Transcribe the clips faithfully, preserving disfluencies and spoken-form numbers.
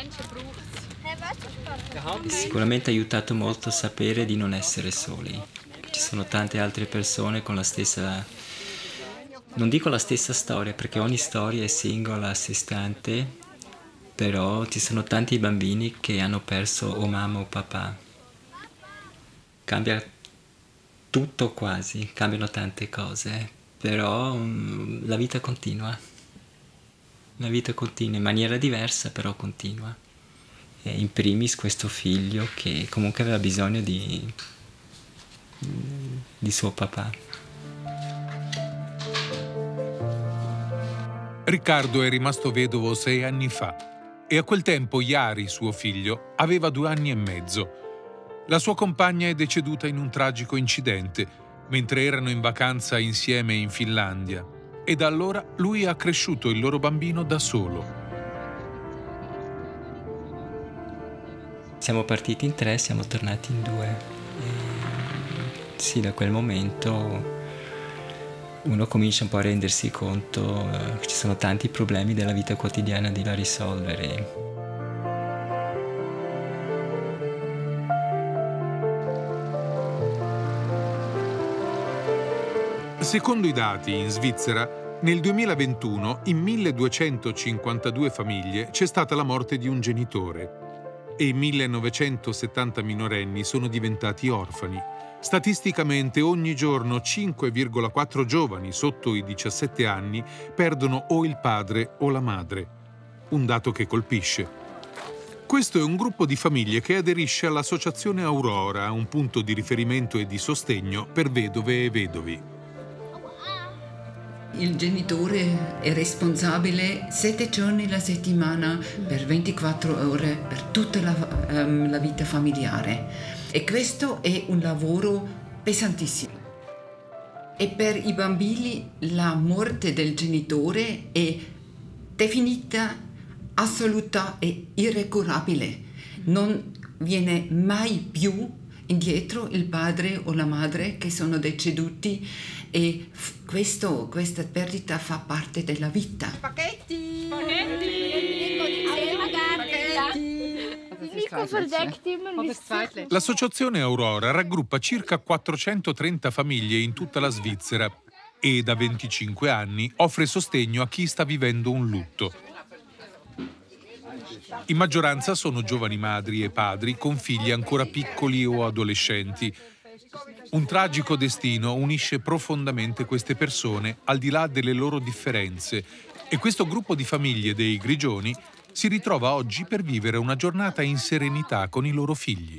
Sicuramente ha aiutato molto sapere di non essere soli. Ci sono tante altre persone con la stessa, non dico la stessa storia, perché ogni storia è singola, a sé stante, però ci sono tanti bambini che hanno perso o mamma o papà. Cambia tutto quasi, cambiano tante cose, però um, la vita continua. La vita continua in maniera diversa, però continua. E in primis questo figlio che comunque aveva bisogno di, di suo papà. Riccardo è rimasto vedovo sei anni fa e a quel tempo Jari, suo figlio, aveva due anni e mezzo. La sua compagna è deceduta in un tragico incidente mentre erano in vacanza insieme in Finlandia e da allora lui ha cresciuto il loro bambino da solo. Siamo partiti in tre, siamo tornati in due. E sì, da quel momento uno comincia un po' a rendersi conto eh, che ci sono tanti problemi della vita quotidiana da risolvere. Secondo i dati, in Svizzera, nel duemilaventuno in milleduecentocinquantadue famiglie c'è stata la morte di un genitore e millenovecentosettanta minorenni sono diventati orfani. Statisticamente ogni giorno cinque virgola quattro giovani sotto i diciassette anni perdono o il padre o la madre, un dato che colpisce. Questo è un gruppo di famiglie che aderisce all'Associazione Aurora, un punto di riferimento e di sostegno per vedove e vedovi. Il genitore è responsabile sette giorni alla settimana per ventiquattro ore per tutta la, um, la vita familiare e questo è un lavoro pesantissimo. E per i bambini la morte del genitore è definita assoluta e irrecuperabile. Non viene mai più indietro il padre o la madre che sono deceduti e questo, questa perdita fa parte della vita. Spaghetti! L'associazione Aurora raggruppa circa quattrocentotrenta famiglie in tutta la Svizzera e da venticinque anni offre sostegno a chi sta vivendo un lutto. In maggioranza sono giovani madri e padri con figli ancora piccoli o adolescenti. Un tragico destino unisce profondamente queste persone al di là delle loro differenze e questo gruppo di famiglie dei Grigioni si ritrova oggi per vivere una giornata in serenità con i loro figli.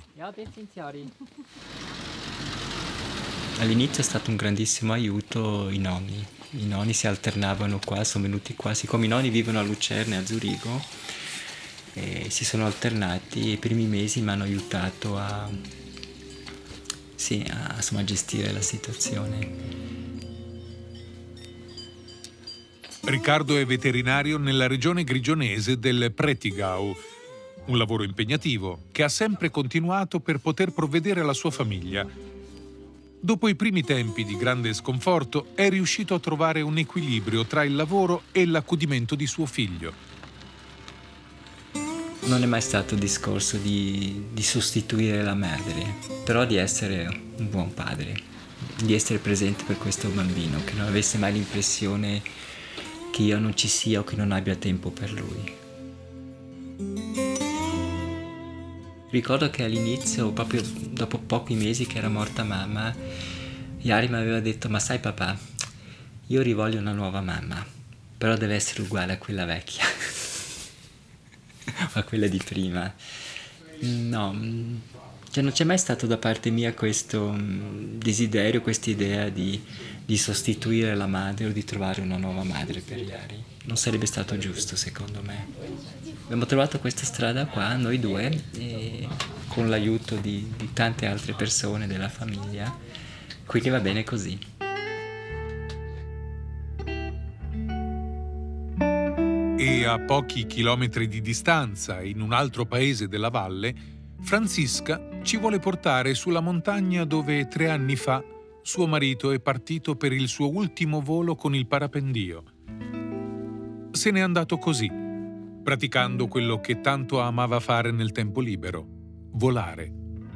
All'inizio è stato un grandissimo aiuto i nonni. I nonni si alternavano qua, sono venuti qua, siccome i nonni vivono a Lucerna e a Zurigo, e si sono alternati e i primi mesi mi hanno aiutato a, sì, a, insomma, a gestire la situazione. Riccardo è veterinario nella regione grigionese del Prättigau, un lavoro impegnativo che ha sempre continuato per poter provvedere alla sua famiglia. Dopo i primi tempi di grande sconforto è riuscito a trovare un equilibrio tra il lavoro e l'accudimento di suo figlio. Non è mai stato discorso di, di sostituire la madre, però di essere un buon padre, di essere presente per questo bambino, che non avesse mai l'impressione che io non ci sia o che non abbia tempo per lui. Ricordo che all'inizio, proprio dopo pochi mesi che era morta mamma, Jari mi aveva detto: ma sai papà, io rivoglio una nuova mamma, però deve essere uguale a quella vecchia. A quella di prima. No, cioè non c'è mai stato da parte mia questo desiderio, questa idea di, di sostituire la madre o di trovare una nuova madre per Jari. Non sarebbe stato giusto, secondo me. Abbiamo trovato questa strada qua, noi due, e con l'aiuto di, di tante altre persone della famiglia, quindi va bene così. E a pochi chilometri di distanza, in un altro paese della valle, Franziska ci vuole portare sulla montagna dove tre anni fa suo marito è partito per il suo ultimo volo con il parapendio. Se n'è andato così, praticando quello che tanto amava fare nel tempo libero: volare.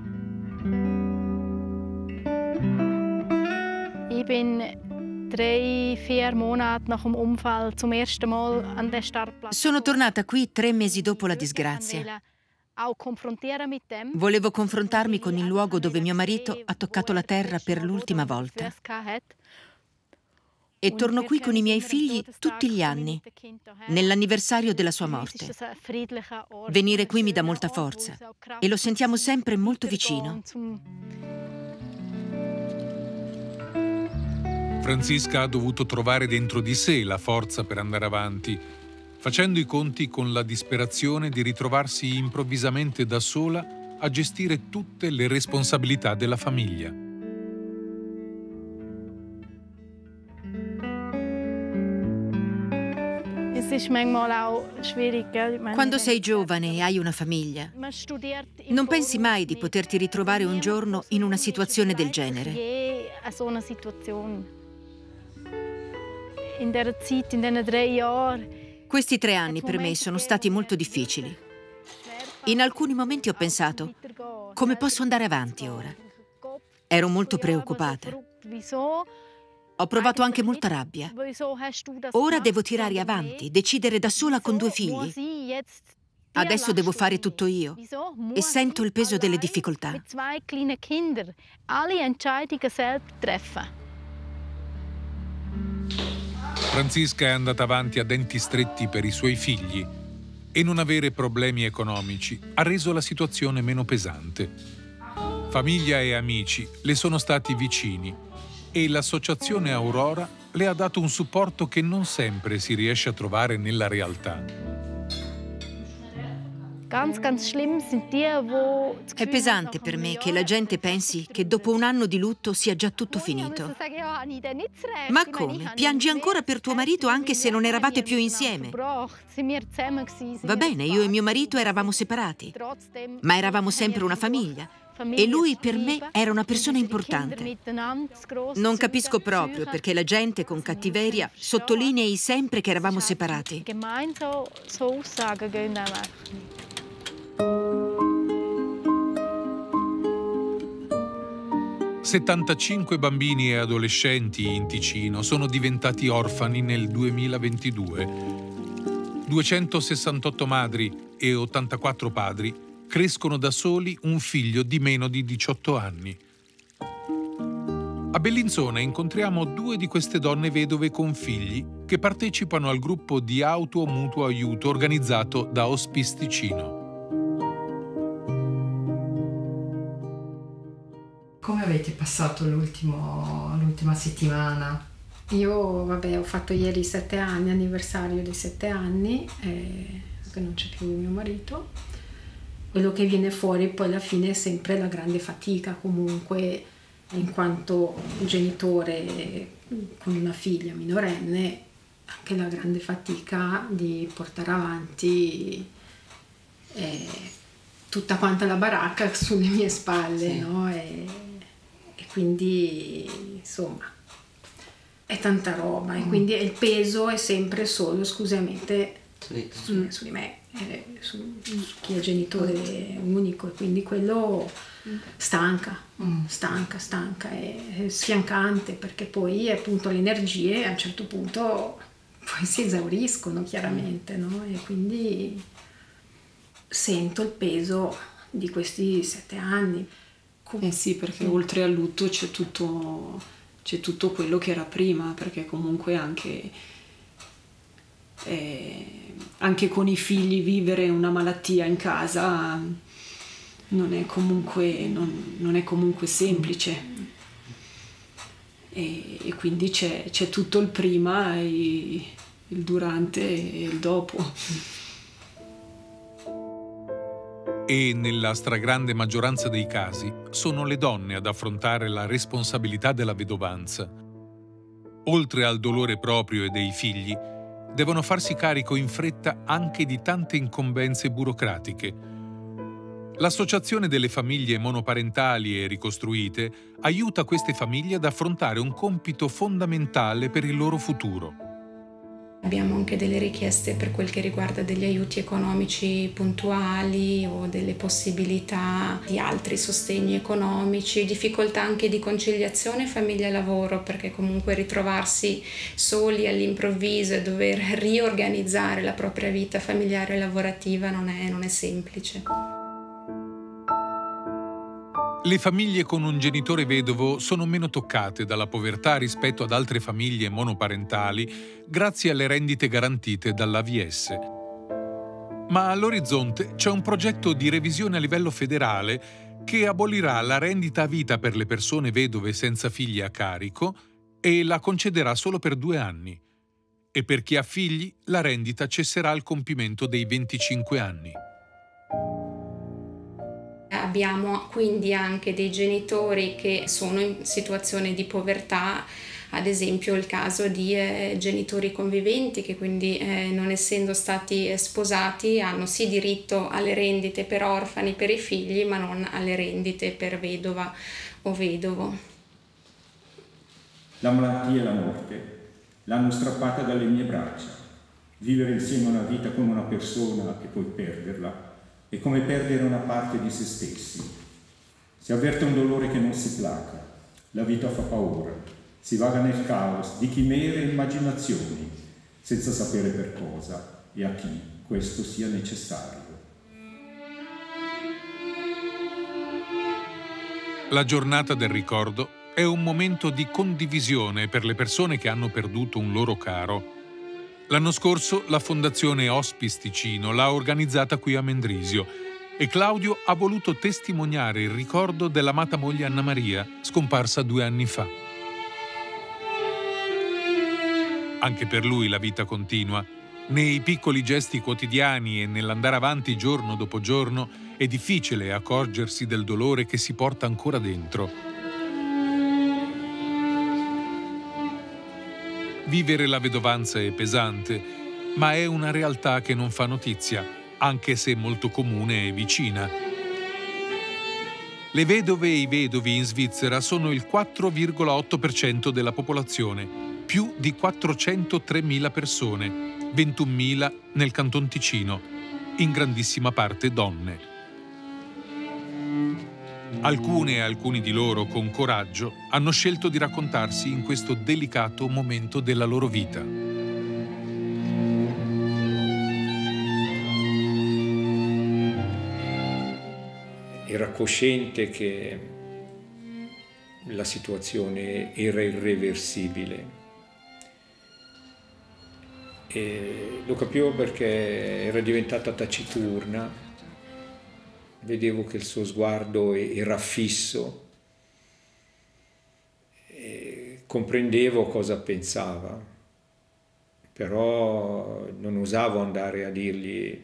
Ich bin drei, vier Monate nach dem Unfall zum ersten Mal an den Startplatz. Sono tornata qui tre mesi dopo la disgrazia. Volevo confrontarmi con il luogo dove mio marito ha toccato la terra per l'ultima volta. E torno qui con i miei figli tutti gli anni, nell'anniversario della sua morte. Venire qui mi dà molta forza e lo sentiamo sempre molto vicino. Franziska ha dovuto trovare dentro di sé la forza per andare avanti, facendo i conti con la disperazione di ritrovarsi improvvisamente da sola a gestire tutte le responsabilità della famiglia. Quando sei giovane e hai una famiglia, non pensi mai di poterti ritrovare un giorno in una situazione del genere. Questi tre anni per me sono stati molto difficili. In alcuni momenti ho pensato: come posso andare avanti ora? Ero molto preoccupata. Ho provato anche molta rabbia. Ora devo tirare avanti, decidere da sola con due figli. Adesso devo fare tutto io e sento il peso delle difficoltà. Franziska è andata avanti a denti stretti per i suoi figli e non avere problemi economici ha reso la situazione meno pesante. Famiglia e amici le sono stati vicini e l'associazione Aurora le ha dato un supporto che non sempre si riesce a trovare nella realtà. È pesante per me che la gente pensi che dopo un anno di lutto sia già tutto finito. Ma come? Piangi ancora per tuo marito anche se non eravate più insieme? Va bene, io e mio marito eravamo separati, ma eravamo sempre una famiglia. E lui per me era una persona importante. Non capisco proprio perché la gente con cattiveria sottolinei sempre che eravamo separati. settantacinque bambini e adolescenti in Ticino sono diventati orfani nel duemilaventidue. duecentosessantotto madri e ottantaquattro padri crescono da soli un figlio di meno di diciotto anni. A Bellinzona incontriamo due di queste donne vedove con figli che partecipano al gruppo di auto mutuo aiuto organizzato da Hospice Ticino. Come avete passato l'ultima settimana? Io, vabbè, ho fatto ieri sette anni, anniversario dei sette anni, eh, che non c'è più mio marito. Quello che viene fuori poi alla fine è sempre la grande fatica comunque, in quanto genitore con una figlia minorenne, anche la grande fatica di portare avanti eh, tutta quanta la baracca sulle mie spalle, sì. No? E, e quindi insomma è tanta roba, mm. e quindi il peso è sempre solo esclusivamente sì. su, su di me. Su, su chi è genitore unico, e quindi quello stanca, stanca, stanca, è sfiancante, perché poi appunto le energie a un certo punto poi si esauriscono chiaramente, no? E quindi sento il peso di questi sette anni. Eh sì, perché mm. oltre al lutto c'è tutto, c'è tutto quello che era prima, perché comunque anche Eh, anche con i figli vivere una malattia in casa non è comunque, non, non è comunque semplice, e, e quindi c'è, c'è tutto il prima, e il durante e il dopo. E nella stragrande maggioranza dei casi sono le donne ad affrontare la responsabilità della vedovanza. Oltre al dolore proprio e dei figli, devono farsi carico in fretta anche di tante incombenze burocratiche. L'Associazione delle famiglie monoparentali e ricostruite aiuta queste famiglie ad affrontare un compito fondamentale per il loro futuro: Abbiamo anche delle richieste per quel che riguarda degli aiuti economici puntuali o delle possibilità di altri sostegni economici, difficoltà anche di conciliazione famiglia-lavoro, perché comunque ritrovarsi soli all'improvviso e dover riorganizzare la propria vita familiare e lavorativa non è, non è semplice. Le famiglie con un genitore vedovo sono meno toccate dalla povertà rispetto ad altre famiglie monoparentali grazie alle rendite garantite dall'A V S. Ma all'orizzonte c'è un progetto di revisione a livello federale che abolirà la rendita a vita per le persone vedove senza figli a carico e la concederà solo per due anni. E per chi ha figli la rendita cesserà al compimento dei venticinque anni. Abbiamo quindi anche dei genitori che sono in situazione di povertà, ad esempio il caso di eh, genitori conviventi che quindi eh, non essendo stati sposati hanno sì diritto alle rendite per orfani per i figli ma non alle rendite per vedova o vedovo. La malattia e la morte l'hanno strappata dalle mie braccia. Vivere insieme a una vita con una persona e poi perderla è come perdere una parte di se stessi. Si avverte un dolore che non si placa, la vita fa paura, si vaga nel caos di chimere e immaginazioni, senza sapere per cosa e a chi questo sia necessario. La giornata del ricordo è un momento di condivisione per le persone che hanno perduto un loro caro. L'anno scorso la Fondazione Hospice Ticino l'ha organizzata qui a Mendrisio e Claudio ha voluto testimoniare il ricordo dell'amata moglie Anna Maria, scomparsa due anni fa. Anche per lui la vita continua. Nei piccoli gesti quotidiani e nell'andare avanti giorno dopo giorno è difficile accorgersi del dolore che si porta ancora dentro. Vivere la vedovanza è pesante, ma è una realtà che non fa notizia, anche se molto comune e vicina. Le vedove e i vedovi in Svizzera sono il quattro virgola otto per cento della popolazione, più di quattrocentotremila persone, ventunomila nel Canton Ticino, in grandissima parte donne. Alcune e alcuni di loro, con coraggio, hanno scelto di raccontarsi in questo delicato momento della loro vita. Era cosciente che la situazione era irreversibile. E lo capivo perché era diventata taciturna. Vedevo che il suo sguardo era fisso e comprendevo cosa pensava, però non osavo andare a dirgli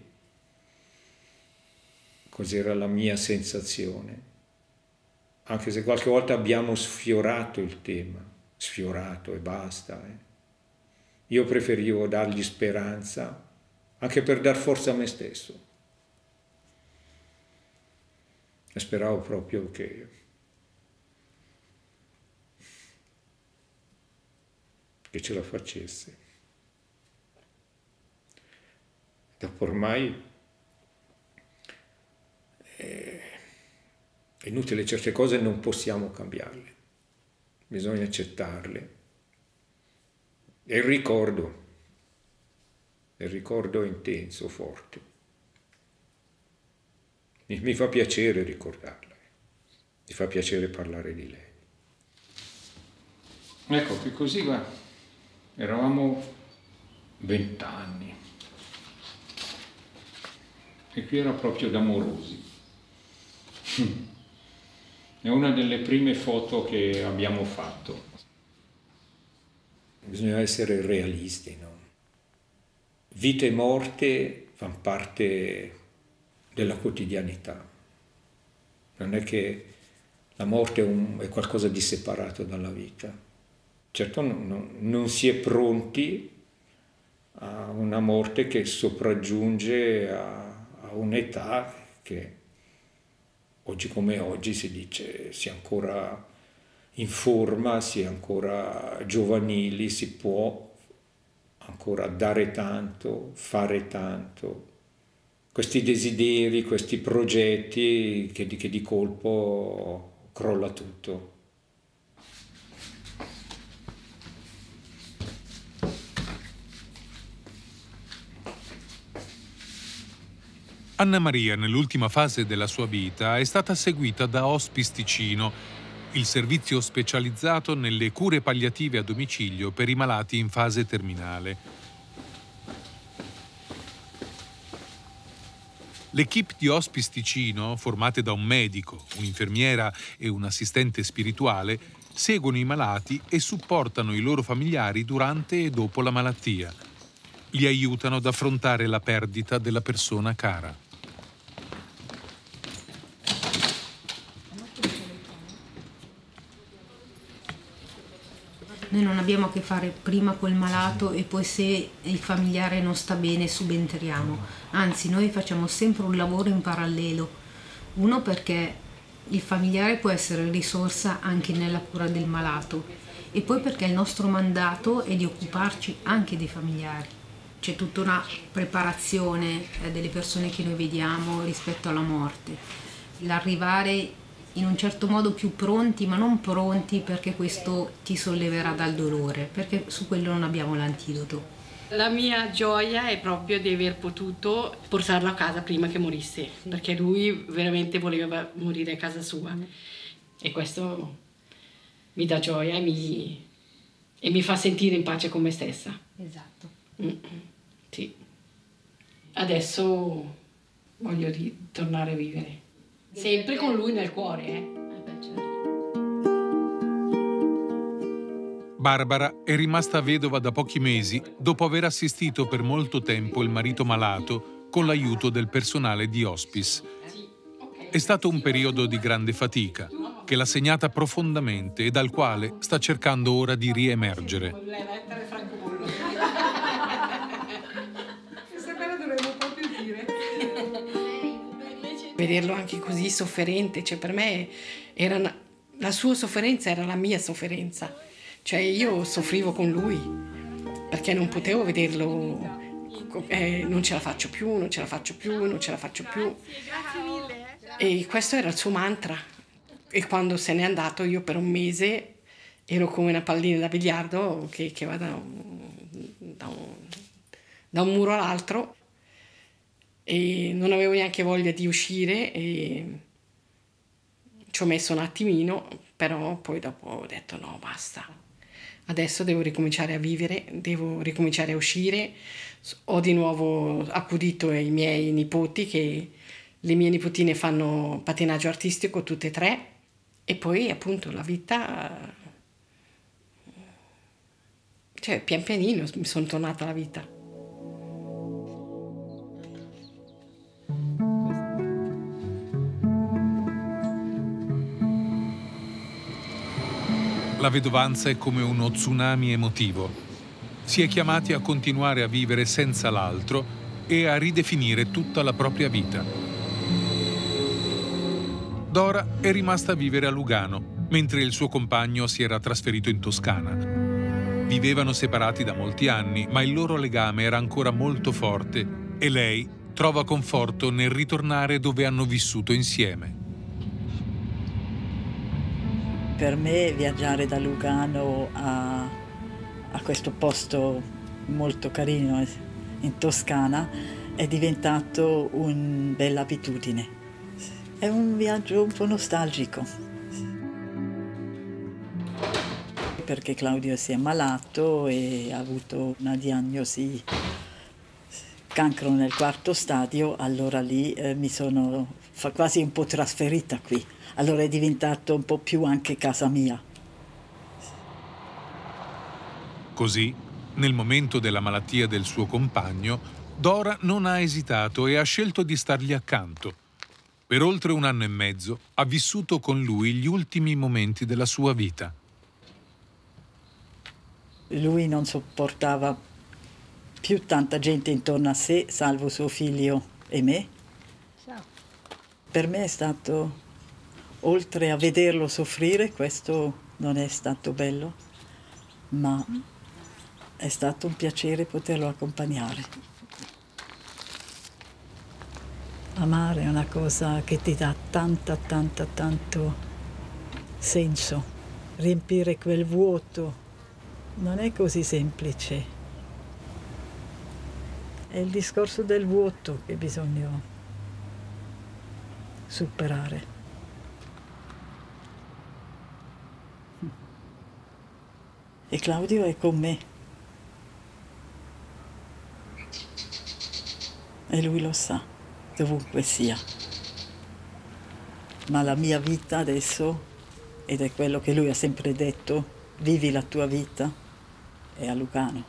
cos'era la mia sensazione, anche se qualche volta abbiamo sfiorato il tema, sfiorato e basta. Eh. Io preferivo dargli speranza, anche per dar forza a me stesso. E speravo proprio che, che ce la facesse. Dopo ormai è inutile, certe cose non possiamo cambiarle, bisogna accettarle. E il ricordo, il ricordo è intenso, forte. Mi fa piacere ricordarla, mi fa piacere parlare di lei. Ecco che così va, eravamo vent'anni e qui era proprio d'amorosi. È una delle prime foto che abbiamo fatto. Bisogna essere realisti, no? Vita e morte fanno parte della quotidianità. Non è che la morte è, un, è qualcosa di separato dalla vita. Certo non, non, non si è pronti a una morte che sopraggiunge a, a un'età che oggi come oggi si dice si è ancora in forma, si è ancora giovanili, si può ancora ancora dare tanto, fare tanto, questi desideri, questi progetti che di, che di colpo crolla tutto. Anna Maria, nell'ultima fase della sua vita, è stata seguita da Hospice Ticino, il servizio specializzato nelle cure palliative a domicilio per i malati in fase terminale. L'equipe di Hospice Ticino, formate da un medico, un'infermiera e un assistente spirituale, seguono i malati e supportano i loro familiari durante e dopo la malattia. Li aiutano ad affrontare la perdita della persona cara. Noi non abbiamo a che fare prima col malato e poi se il familiare non sta bene subentriamo. Anzi, noi facciamo sempre un lavoro in parallelo. Uno perché il familiare può essere risorsa anche nella cura del malato e poi perché il nostro mandato è di occuparci anche dei familiari. C'è tutta una preparazione delle persone che noi vediamo rispetto alla morte. L'arrivare in un certo modo più pronti, ma non pronti perché questo ti solleverà dal dolore, perché su quello non abbiamo l'antidoto. La mia gioia è proprio di aver potuto portarlo a casa prima che morisse, sì. Perché lui veramente voleva morire a casa sua. E questo mi dà gioia e mi, e mi fa sentire in pace con me stessa. Esatto. Mm-mm. Sì. Adesso voglio ritornare a vivere. Sempre con lui nel cuore, eh? Barbara è rimasta vedova da pochi mesi dopo aver assistito per molto tempo il marito malato con l'aiuto del personale di hospice. È stato un periodo di grande fatica che l'ha segnata profondamente e dal quale sta cercando ora di riemergere. Vederlo anche così sofferente, cioè per me era una, la sua sofferenza era la mia sofferenza, cioè io soffrivo con lui perché non potevo vederlo, eh, non ce la faccio più, non ce la faccio più, non ce la faccio più. E questo era il suo mantra e quando se n'è andato io per un mese ero come una pallina da biliardo che, che va da un, da, un, da un muro all'altro. E non avevo neanche voglia di uscire e ci ho messo un attimino, però poi dopo ho detto no, basta, adesso devo ricominciare a vivere, devo ricominciare a uscire. Ho di nuovo accudito i miei nipoti, che le mie nipotine fanno pattinaggio artistico tutte e tre, e poi appunto la vita, cioè pian pianino mi sono tornata alla vita. La vedovanza è come uno tsunami emotivo. Si è chiamati a continuare a vivere senza l'altro e a ridefinire tutta la propria vita. Dora è rimasta a vivere a Lugano, mentre il suo compagno si era trasferito in Toscana. Vivevano separati da molti anni, ma il loro legame era ancora molto forte e lei trova conforto nel ritornare dove hanno vissuto insieme. Per me viaggiare da Lugano a, a questo posto molto carino in Toscana è diventato una bella abitudine. È un viaggio un po' nostalgico. Perché Claudio si è ammalato e ha avuto una diagnosi cancro nel quarto stadio, allora lì eh, mi sono fa quasi un po' trasferita qui. Allora è diventato un po' più anche casa mia. Così, nel momento della malattia del suo compagno, Dora non ha esitato e ha scelto di stargli accanto. Per oltre un anno e mezzo ha vissuto con lui gli ultimi momenti della sua vita. Lui non sopportava più tanta gente intorno a sé, salvo suo figlio e me. Per me è stato, oltre a vederlo soffrire, questo non è stato bello, ma è stato un piacere poterlo accompagnare. Amare è una cosa che ti dà tanta, tanta, tanto senso. Riempire quel vuoto non è così semplice. È il discorso del vuoto che bisogna superare. E Claudio è con me. E lui lo sa, dovunque sia. Ma la mia vita adesso, ed è quello che lui ha sempre detto, vivi la tua vita, è a Lugano.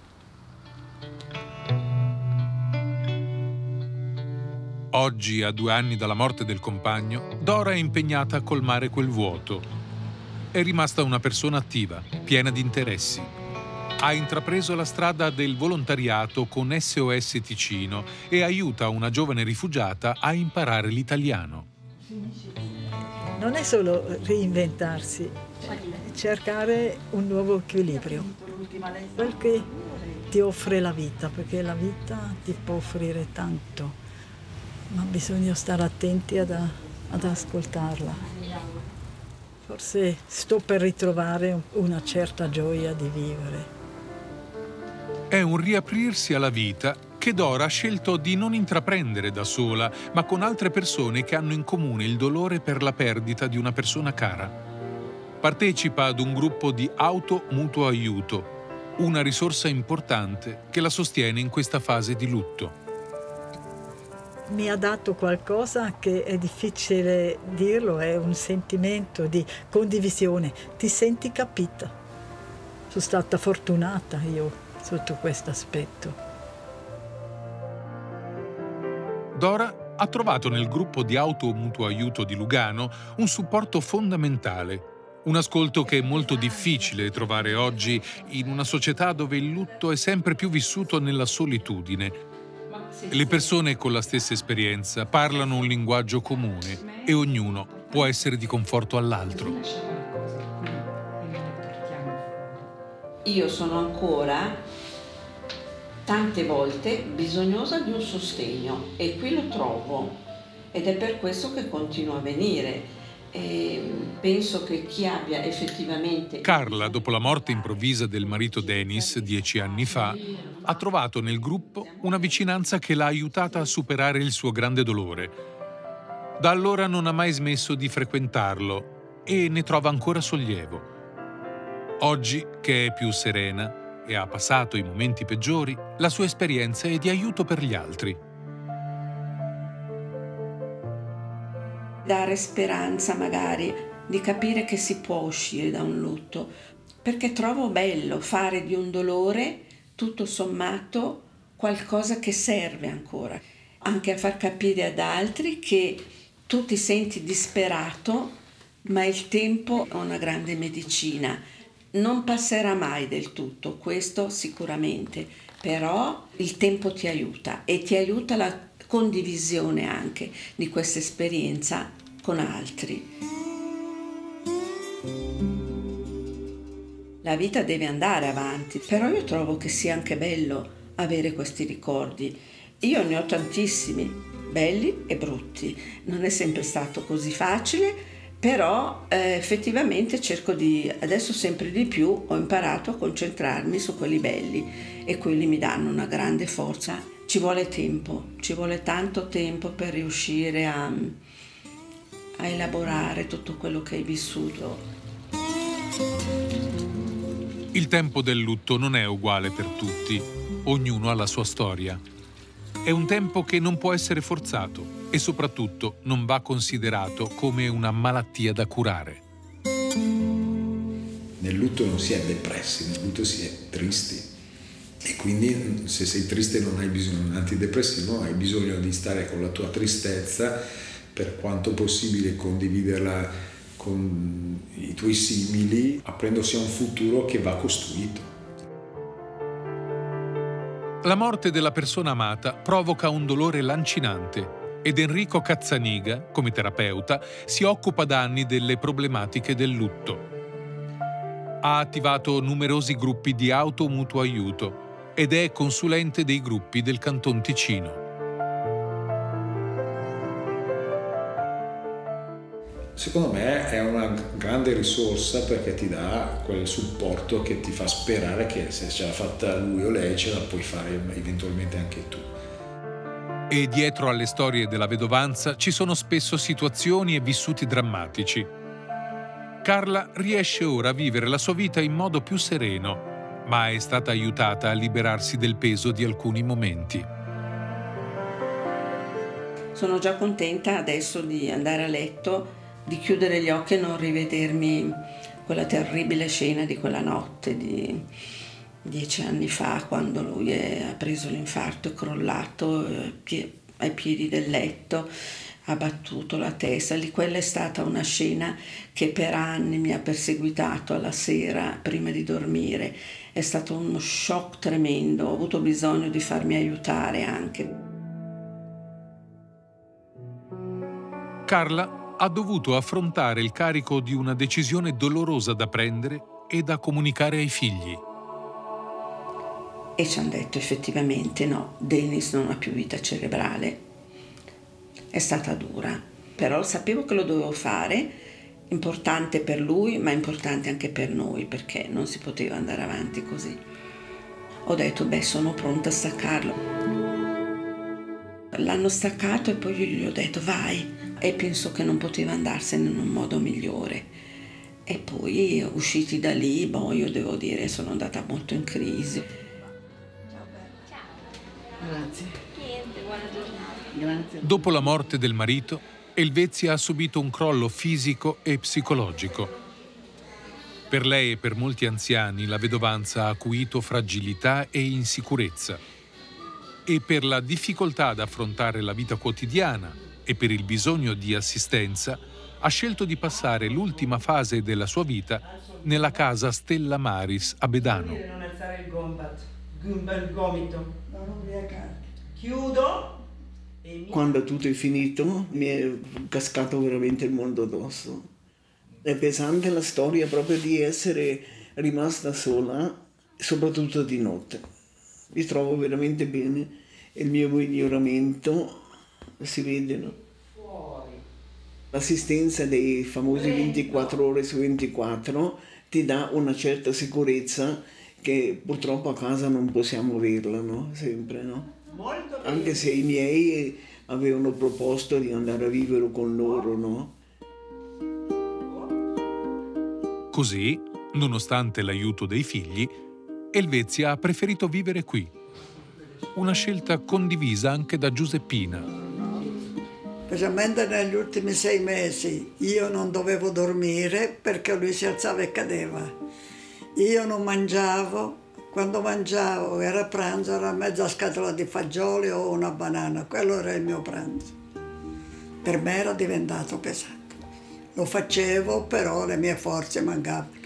Oggi, a due anni dalla morte del compagno, Dora è impegnata a colmare quel vuoto. È rimasta una persona attiva, piena di interessi. Ha intrapreso la strada del volontariato con S O S Ticino e aiuta una giovane rifugiata a imparare l'italiano. Non è solo reinventarsi, è cercare un nuovo equilibrio, quel che ti offre la vita, perché la vita ti può offrire tanto. Ma bisogna stare attenti ad, ad ascoltarla. Forse sto per ritrovare una certa gioia di vivere. È un riaprirsi alla vita che Dora ha scelto di non intraprendere da sola, ma con altre persone che hanno in comune il dolore per la perdita di una persona cara. Partecipa ad un gruppo di auto mutuo aiuto, una risorsa importante che la sostiene in questa fase di lutto. Mi ha dato qualcosa che è difficile dirlo, è un sentimento di condivisione, ti senti capita. Sono stata fortunata io sotto questo aspetto. Dora ha trovato nel gruppo di auto mutuo aiuto di Lugano un supporto fondamentale, un ascolto che è molto difficile trovare oggi in una società dove il lutto è sempre più vissuto nella solitudine. Le persone con la stessa esperienza parlano un linguaggio comune e ognuno può essere di conforto all'altro. Io sono ancora tante volte bisognosa di un sostegno e qui lo trovo ed è per questo che continuo a venire. E penso che chi abbia effettivamente... Carla, dopo la morte improvvisa del marito Denis dieci anni fa, ha trovato nel gruppo una vicinanza che l'ha aiutata a superare il suo grande dolore. Da allora non ha mai smesso di frequentarlo e ne trova ancora sollievo. Oggi, che è più serena e ha passato i momenti peggiori, la sua esperienza è di aiuto per gli altri. Dare speranza magari di capire che si può uscire da un lutto, perché trovo bello fare di un dolore tutto sommato qualcosa che serve ancora, anche a far capire ad altri che tu ti senti disperato, ma il tempo è una grande medicina, non passerà mai del tutto, questo sicuramente, però il tempo ti aiuta e ti aiuta la condivisione anche di questa esperienza con altri. La vita deve andare avanti, però io trovo che sia anche bello avere questi ricordi. Io ne ho tantissimi, belli e brutti. Non è sempre stato così facile, però eh, effettivamente cerco di, adesso sempre di più, ho imparato a concentrarmi su quelli belli e quelli mi danno una grande forza. Ci vuole tempo, ci vuole tanto tempo per riuscire a, a elaborare tutto quello che hai vissuto. Il tempo del lutto non è uguale per tutti, ognuno ha la sua storia. È un tempo che non può essere forzato e soprattutto non va considerato come una malattia da curare. Nel lutto non si è depressi, nel lutto si è tristi. E quindi se sei triste non hai bisogno di un antidepressivo, hai bisogno di stare con la tua tristezza, per quanto possibile condividerla con i tuoi simili, aprendosi a un futuro che va costruito. La morte della persona amata provoca un dolore lancinante ed Enrico Cazzaniga, come terapeuta, si occupa da anni delle problematiche del lutto. Ha attivato numerosi gruppi di auto mutuo aiuto ed è consulente dei gruppi del Canton Ticino. Secondo me è una grande risorsa perché ti dà quel supporto che ti fa sperare che se ce l'ha fatta lui o lei ce la puoi fare eventualmente anche tu. E dietro alle storie della vedovanza ci sono spesso situazioni e vissuti drammatici. Carla riesce ora a vivere la sua vita in modo più sereno, ma è stata aiutata a liberarsi del peso di alcuni momenti. Sono già contenta adesso di andare a letto, di chiudere gli occhi e non rivedermi quella terribile scena di quella notte di dieci anni fa, quando lui è, ha preso l'infarto, è crollato eh, ai piedi del letto, ha battuto la testa. Lì quella è stata una scena che per anni mi ha perseguitato alla sera prima di dormire. È stato uno shock tremendo, ho avuto bisogno di farmi aiutare anche. Carla ha dovuto affrontare il carico di una decisione dolorosa da prendere e da comunicare ai figli. E ci hanno detto effettivamente no, Denis non ha più vita cerebrale. È stata dura, però sapevo che lo dovevo fare, importante per lui ma importante anche per noi, perché non si poteva andare avanti così. Ho detto beh, sono pronta a staccarlo. L'hanno staccato e poi io gli ho detto vai, e penso che non poteva andarsene in un modo migliore. E poi usciti da lì, boh, io devo dire sono andata molto in crisi. Grazie. Grazie. Dopo la morte del marito, Elvezia ha subito un crollo fisico e psicologico. Per lei e per molti anziani la vedovanza ha acuito fragilità e insicurezza. E per la difficoltà ad affrontare la vita quotidiana e per il bisogno di assistenza, ha scelto di passare l'ultima fase della sua vita nella casa Stella Maris a Bedano. Non alzare il gombat, il gomito. Chiudo. Quando tutto è finito mi è cascato veramente il mondo addosso. È pesante la storia proprio di essere rimasta sola, soprattutto di notte. Mi trovo veramente bene, il mio miglioramento si vede, no? L'assistenza dei famosi ventiquattro ore su ventiquattro ti dà una certa sicurezza che purtroppo a casa non possiamo averla, no? Sempre, no? Anche se i miei avevano proposto di andare a vivere con loro, no? Così, nonostante l'aiuto dei figli, Elvezia ha preferito vivere qui. Una scelta condivisa anche da Giuseppina. Specialmente negli ultimi sei mesi io non dovevo dormire perché lui si alzava e cadeva. Io non mangiavo, quando mangiavo era pranzo, era mezza scatola di fagioli o una banana, quello era il mio pranzo. Per me era diventato pesante. Lo facevo, però le mie forze mancavano.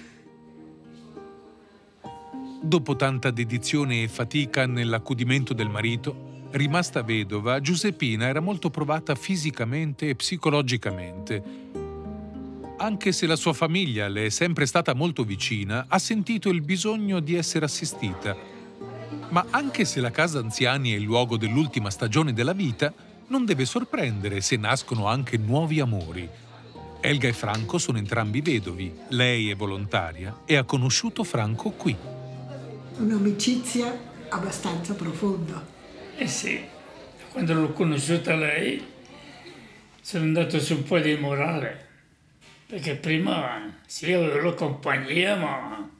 Dopo tanta dedizione e fatica nell'accudimento del marito, rimasta vedova, Giuseppina era molto provata fisicamente e psicologicamente. Anche se la sua famiglia le è sempre stata molto vicina, ha sentito il bisogno di essere assistita. Ma anche se la casa anziani è il luogo dell'ultima stagione della vita, non deve sorprendere se nascono anche nuovi amori. Elga e Franco sono entrambi vedovi, lei è volontaria e ha conosciuto Franco qui. Un'amicizia abbastanza profonda. Eh sì, quando l'ho conosciuta lei sono andato su un po' di morale, perché prima sì, avevo la compagnia, ma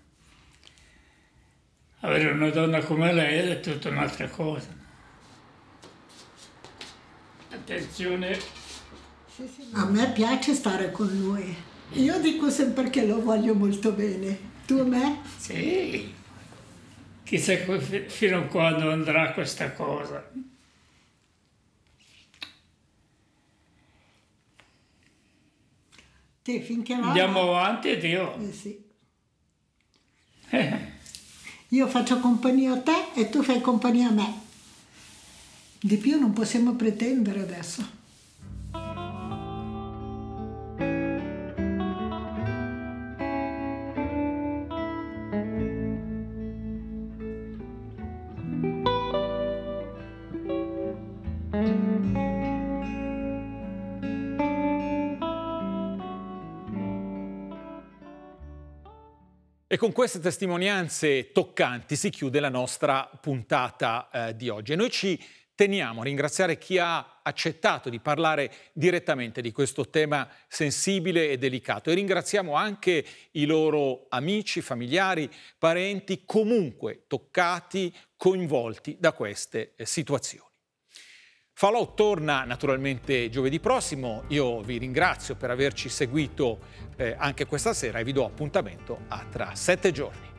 avere una donna come lei è tutta un'altra cosa. Attenzione. A me piace stare con lui. Io dico sempre che lo voglio molto bene. Tu a me? Sì. Chissà fino a quando andrà questa cosa. Te, finché va. Andiamo avanti, Dio. Eh sì. Io faccio compagnia a te e tu fai compagnia a me. Di più non possiamo pretendere adesso. E con queste testimonianze toccanti si chiude la nostra puntata eh, di oggi. E noi ci teniamo a ringraziare chi ha accettato di parlare direttamente di questo tema sensibile e delicato. E ringraziamo anche i loro amici, familiari, parenti, comunque toccati, coinvolti da queste eh, situazioni. Fallout torna naturalmente giovedì prossimo. Io vi ringrazio per averci seguito eh, anche questa sera e vi do appuntamento a tra sette giorni.